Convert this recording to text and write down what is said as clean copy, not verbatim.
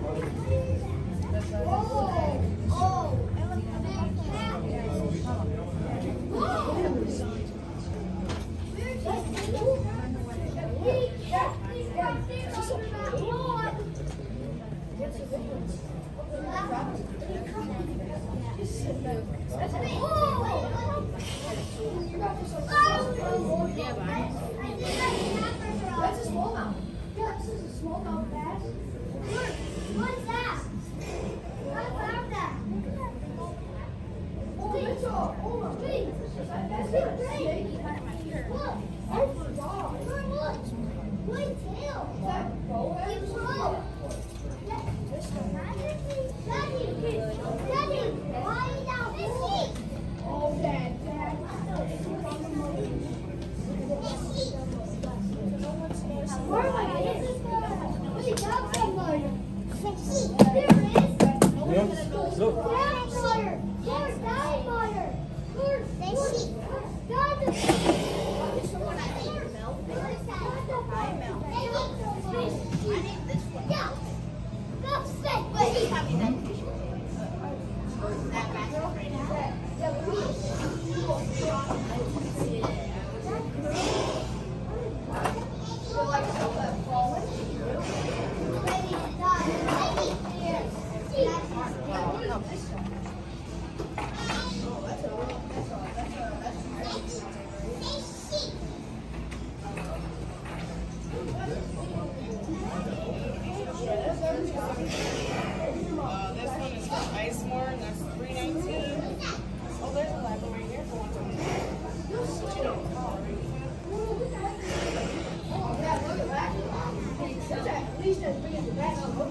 That's a smallmouth. Yeah, this is a smallmouth bass. What's that? I found that. Oh, it's a wait. That's a snake. Look. Oh my God. Look. White tail. Is that boa? Daddy, why is that fishy? Oh, Dad. Where am I getting? Wait, that's somewhere. Fishy. There it is. Look. That's water. There's that water. Fishy. That's someone I think milk. I milk. I need this one. Yeah. That's sick. But he's having that fish. That back right now. This one is for Ice More, and that's $3.19. Oh, there's a label right here for one. At least as big as the back.